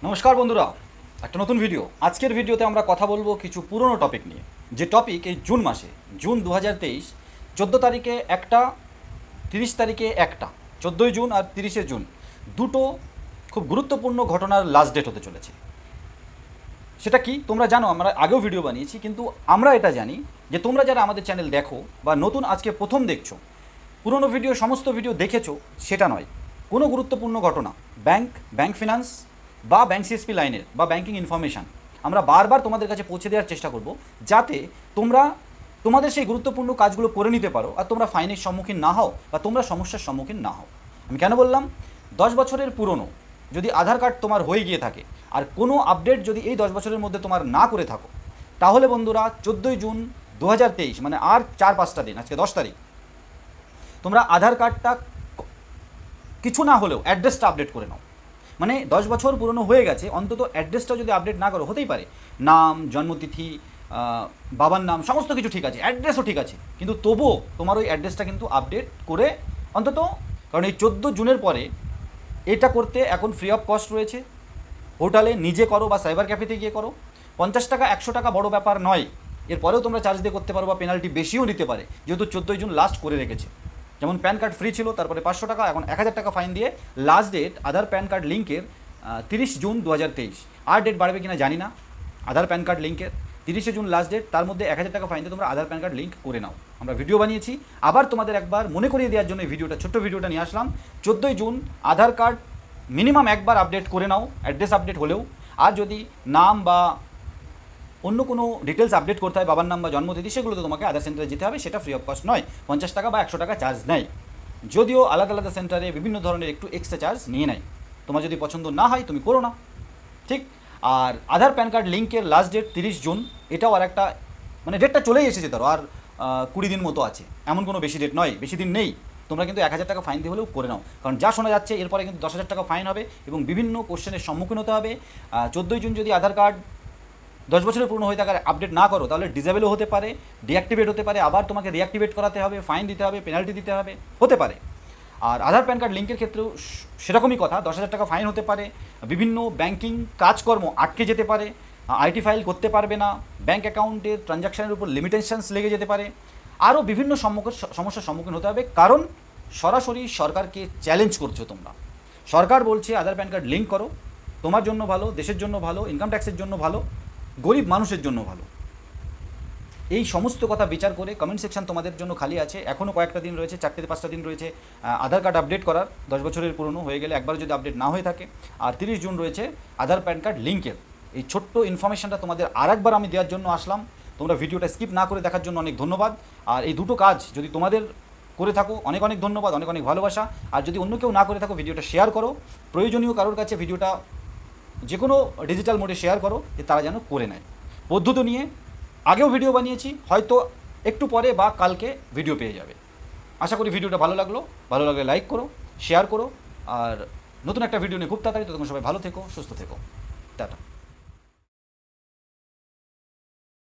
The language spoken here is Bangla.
নমস্কার বন্ধুরা, একটা নতুন ভিডিও। আজকের ভিডিওতে আমরা কথা বলবো কিছু পুরনো টপিক নিয়ে, যে টপিক এই জুন মাসে, জুন 2023, 14 তারিখে একটা, 30 তারিখে একটা, 14ই জুন আর 30শে জুন দুটো খুব গুরুত্বপূর্ণ ঘটনার লাস্ট ডেট হতে চলেছে। সেটা কি তোমরা জানো, আমরা আগেও ভিডিও বানিয়েছি, কিন্তু আমরা এটা জানি যে তোমরা যারা আমাদের চ্যানেল দেখো বা নতুন আজকে প্রথম দেখছো, পুরনো ভিডিও সমস্ত ভিডিও দেখেছো সেটা নয়। কোনো গুরুত্বপূর্ণ ঘটনা, ব্যাংক ফিনান্স বা ব্যাংক সিএসপি লাইনের বা ব্যাংকিং ইনফরমেশান আমরা বারবার তোমাদের কাছে পৌঁছে দেওয়ার চেষ্টা করব, যাতে তোমরা তোমাদের সেই গুরুত্বপূর্ণ কাজগুলো করে নিতে পারো আর তোমরা ফাইনের সম্মুখীন না হও বা তোমরা সমস্যার সম্মুখীন না হও। আমি কেন বললাম, 10 বছরের পুরনো যদি আধার কার্ড তোমার হয়ে গিয়ে থাকে আর কোনো আপডেট যদি এই 10 বছরের মধ্যে তোমার না করে থাকো, তাহলে বন্ধুরা 14ই জুন 2023 মানে আর 4-5টা দিন, আজকে 10 তারিখ, তোমরা আধার কার্ডটা কিছু না হলেও অ্যাড্রেসটা আপডেট করে নাও। মানে 10 বছর পুরনো হয়ে গেছে, অন্তত অ্যাড্রেসটা যদি আপডেট না করো, হতেই পারে নাম, জন্মতিথি, বাবার নাম সমস্ত কিছু ঠিক আছে, অ্যাড্রেসও ঠিক আছে, কিন্তু তবুও তোমার ওই অ্যাড্রেসটা কিন্তু আপডেট করে অন্তত, কারণ এই 14 জুনের পরে এটা করতে এখন ফ্রি অফ কস্ট রয়েছে। পোর্টালে নিজে করো বা সাইবার ক্যাফেতে গিয়ে করো, 50 টাকা 100 টাকা বড় ব্যাপার নয়। এরপরেও তোমরা চার্জ দিয়ে করতে পারো বা পেনাল্টি বেশিও নিতে পারে, যেহেতু 14ই জুন লাস্ট করে রেখেছে। যেমন প্যান কার্ড ফ্রি ছিল, তারপরে 500 টাকা, এখন 1000 টাকা ফাইন দিয়ে last date Aadhaar PAN card লিঙ্কের 30 জুন 2023। আর ডেট বাড়বে কিনা জানি না। আধার প্যান কার্ড লিঙ্কের 30শে জুন লাস্ট ডেট, তার মধ্যে 1000 টাকা ফাইন দিয়ে তোমরা আধার প্যান কার্ড লিঙ্ক করে নাও। আমরা ভিডিও বানিয়েছি, আবার তোমাদের একবার মনে করিয়ে দেওয়ার জন্য এই ভিডিওটা, ছোট্ট ভিডিওটা নিয়ে আসলাম। 14ই জুন আধার কার্ড মিনিমাম একবার আপডেট করে নাও, অ্যাড্রেস আপডেট হলেও। আর যদি নাম বা অন্য কোনো ডিটেলস আপডেট করতে হয়, বাবার নাম বা জন্মতিথি, সেগুলো তো তোমাকে আধার সেন্টারে যেতে হবে, সেটা ফ্রি অফ কস্ট নয়, 50 টাকা বা 100 টাকা চার্জ নেয়। যদিও আলাদা আলাদা সেন্টারে বিভিন্ন ধরনের একটু এক্সট্রা চার্জ নিয়ে নেয়। তোমার যদি পছন্দ না হয় তুমি করো না, ঠিক। আর আধার প্যান কার্ড লিঙ্কের লাস্ট ডেট 30 জুন, এটাও আর একটা, মানে ডেটটা চলেই এসেছে, ধরো আর 20 দিন মতো আছে, এমন কোনো বেশি ডেট নয়, বেশি দিন নেই। তোমরা কিন্তু 1000 টাকা ফাইন দিয়ে হলেও করে নাও, কারণ যা শোনা যাচ্ছে এরপরে কিন্তু 10,000 টাকা ফাইন হবে এবং বিভিন্ন কোশ্চেনের সম্মুখীন হতে হবে। 14ই জুন যদি আধার কার্ড 10 বছরের পুরনো হয়ে থাকার আপডেট না করো, তাহলে ডিসেবলও হতে পারে, ডিঅ্যাক্টিভেট হতে পারে, আবার তোমাকে রিঅ্যাক্টিভেট করাতে হবে, ফাইন দিতে হবে, পেনাল্টি দিতে হবে, হতে পারে। আর আধার প্যান কার্ড লিঙ্কের ক্ষেত্রেও সেরকমই কথা, 10,000 টাকা ফাইন হতে পারে, বিভিন্ন ব্যাংকিং কাজকর্ম আটকে যেতে পারে, আইটি ফাইল করতে পারবে না, ব্যাঙ্ক অ্যাকাউন্টের ট্রানজ্যাকশনের উপর লিমিটেশনস লেগে যেতে পারে, আরও বিভিন্ন সমস্যার সম্মুখীন হতে হবে, কারণ সরাসরি সরকারকে চ্যালেঞ্জ করছো তোমরা। সরকার বলছে আধার প্যান কার্ড লিঙ্ক করো, তোমার জন্য ভালো, দেশের জন্য ভালো, ইনকাম ট্যাক্সের জন্য ভালো, গরিব মানুষের জন্য ভালো। এই সমস্ত কথা বিচার করে কমেন্ট সেকশন তোমাদের জন্য খালি আছে, এখনও কয়েকটা দিন রয়েছে, 4-5টা দিন রয়েছে আধার কার্ড আপডেট করার, 10 বছরের পুরনো হয়ে গেলে একবার যদি আপডেট না হয়ে থাকে। আর 30 জুন রয়েছে আধার প্যান কার্ড লিঙ্কের। এই ছোট্ট ইনফরমেশনটা তোমাদের আরেকবার আমি দেওয়ার জন্য আসলাম। তোমরা ভিডিওটা স্কিপ না করে দেখার জন্য অনেক ধন্যবাদ। আর এই দুটো কাজ যদি তোমাদের করে থাকো, অনেক অনেক ধন্যবাদ, অনেক অনেক ভালোবাসা। আর যদি অন্য কেউ না করে থাকো, ভিডিওটা শেয়ার করো, প্রয়োজনীয় কারোর কাছে ভিডিওটা যে কোনো ডিজিটাল মোডে শেয়ার করো, যে তারা যেন করে নেয়। পদ্ধতি নিয়ে আগেও ভিডিও বানিয়েছি, হয়তো একটু পরে বা কালকে ভিডিও পেয়ে যাবে। আশা করি ভিডিওটা ভালো লাগলে লাইক করো, শেয়ার করো। আর নতুন একটা ভিডিও নিয়ে খুব তাড়াতাড়ি, তখন সবাই ভালো থেকো, সুস্থ থেকো, টাটা।